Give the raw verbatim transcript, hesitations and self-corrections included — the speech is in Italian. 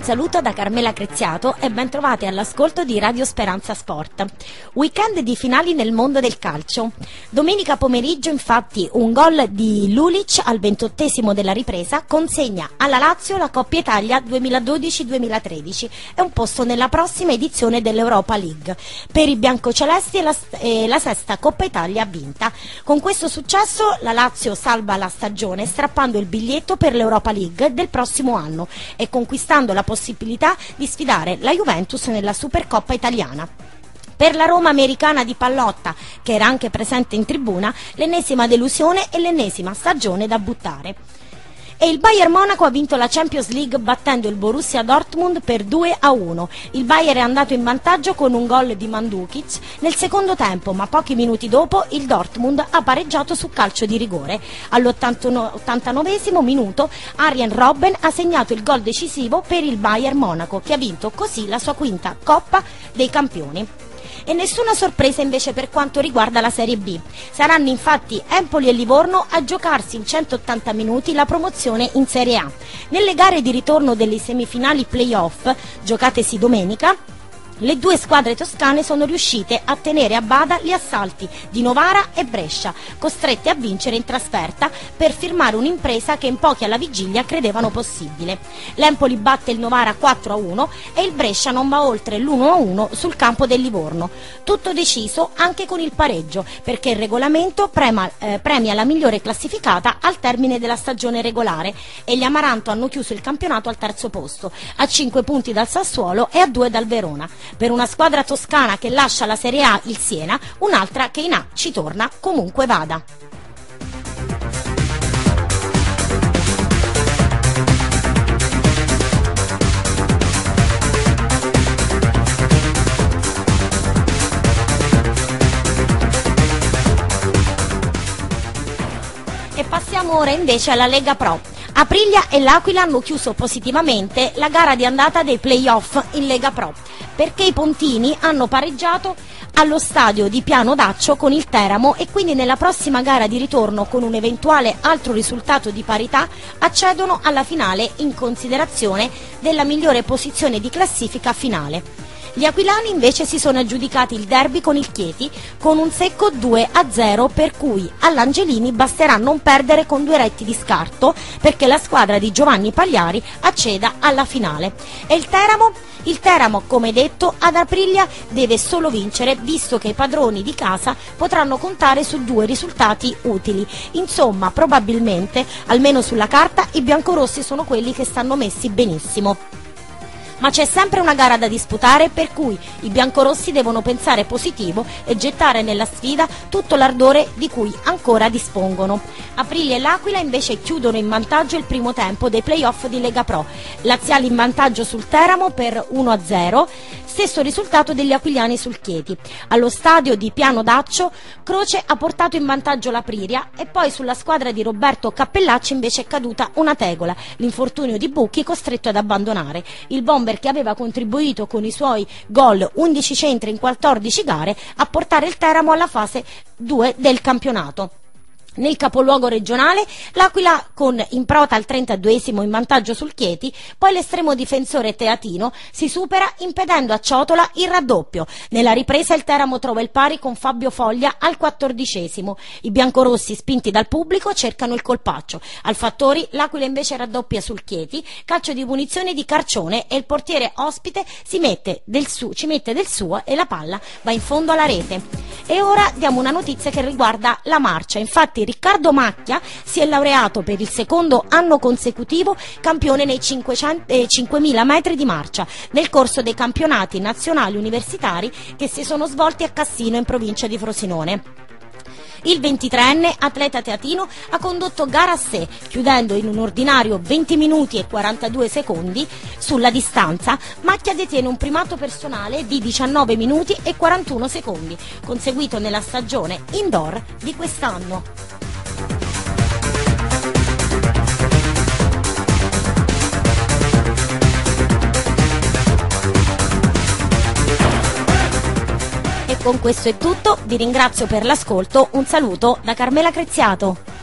saluto da Carmela Creziato e ben trovati all'ascolto di Radio Speranza Sport. Weekend di finali nel mondo del calcio. Domenica pomeriggio infatti un gol di Lulic al ventottesimo della ripresa consegna alla Lazio la Coppa Italia duemiladodici duemilatredici e un posto nella prossima edizione dell'Europa League. Per i biancocelesti è la, è la sesta Coppa Italia vinta. Con questo successo la Lazio salva la stagione strappando il biglietto per l'Europa League del prossimo anno e conquistando la possibilità di sfidare la Juventus nella Supercoppa italiana. Per la Roma americana di Pallotta, che era anche presente in tribuna, l'ennesima delusione e l'ennesima stagione da buttare. E il Bayern Monaco ha vinto la Champions League battendo il Borussia Dortmund per due a uno. Il Bayern è andato in vantaggio con un gol di Mandzukic nel secondo tempo, ma pochi minuti dopo il Dortmund ha pareggiato su calcio di rigore. All'ottantanovesimo minuto Arjen Robben ha segnato il gol decisivo per il Bayern Monaco, che ha vinto così la sua quinta Coppa dei Campioni. E nessuna sorpresa invece per quanto riguarda la Serie B. Saranno infatti Empoli e Livorno a giocarsi in centottanta minuti la promozione in Serie A. Nelle gare di ritorno delle semifinali play-off, giocatesi domenica, le due squadre toscane sono riuscite a tenere a bada gli assalti di Novara e Brescia, costrette a vincere in trasferta per firmare un'impresa che in pochi alla vigilia credevano possibile. L'Empoli batte il Novara quattro a uno e il Brescia non va oltre l'uno a uno sul campo del Livorno. Tutto deciso anche con il pareggio, perché il regolamento prema, eh, premia la migliore classificata al termine della stagione regolare e gli Amaranto hanno chiuso il campionato al terzo posto, a cinque punti dal Sassuolo e a due dal Verona. Per una squadra toscana che lascia la Serie A il Siena, un'altra che in A ci torna comunque vada. E passiamo ora invece alla Lega Pro. Aprilia e l'Aquila hanno chiuso positivamente la gara di andata dei play-off in Lega Pro, perché i pontini hanno pareggiato allo stadio di Piano d'Accio con il Teramo e quindi nella prossima gara di ritorno, con un eventuale altro risultato di parità, accedono alla finale in considerazione della migliore posizione di classifica finale. Gli aquilani invece si sono aggiudicati il derby con il Chieti con un secco due a zero, per cui all'Angelini basterà non perdere con due retti di scarto perché la squadra di Giovanni Pagliari acceda alla finale. E il Teramo? Il Teramo, come detto, ad Aprilia deve solo vincere, visto che i padroni di casa potranno contare su due risultati utili. Insomma, probabilmente, almeno sulla carta, i biancorossi sono quelli che stanno messi benissimo. Ma c'è sempre una gara da disputare, per cui i biancorossi devono pensare positivo e gettare nella sfida tutto l'ardore di cui ancora dispongono. Aprilia e l'Aquila invece chiudono in vantaggio il primo tempo dei play-off di Lega Pro. Laziali in vantaggio sul Teramo per uno a zero, stesso risultato degli aquiliani sul Chieti. Allo stadio di Piano d'Accio Croce ha portato in vantaggio l'Aprilia e poi sulla squadra di Roberto Cappellacci invece è caduta una tegola, l'infortunio di Bucchi costretto ad abbandonare. Il bomber, che aveva contribuito con i suoi gol undici centri in quattordici gare, a portare il Teramo alla fase due del campionato. Nel capoluogo regionale l'Aquila con Improta al trentaduesimo in vantaggio sul Chieti, poi l'estremo difensore teatino si supera impedendo a Ciotola il raddoppio. Nella ripresa il Teramo trova il pari con Fabio Foglia al quattordicesimo. I biancorossi, spinti dal pubblico, cercano il colpaccio. Al Fattori l'Aquila invece raddoppia sul Chieti, calcio di punizione di Carcione e il portiere ospite si mette del su, ci mette del suo e la palla va in fondo alla rete. E ora diamo una notizia che riguarda la marcia. Infatti Riccardo Macchia si è laureato per il secondo anno consecutivo campione nei cinquecento, eh, cinquemila metri di marcia nel corso dei campionati nazionali universitari che si sono svolti a Cassino in provincia di Frosinone. Il ventitreenne atleta teatino ha condotto gara a sé, chiudendo in un ordinario venti minuti e quarantadue secondi sulla distanza. Macchia detiene un primato personale di diciannove minuti e quarantuno secondi, conseguito nella stagione indoor di quest'anno. Con questo è tutto, vi ringrazio per l'ascolto, un saluto da Carmela Creziato.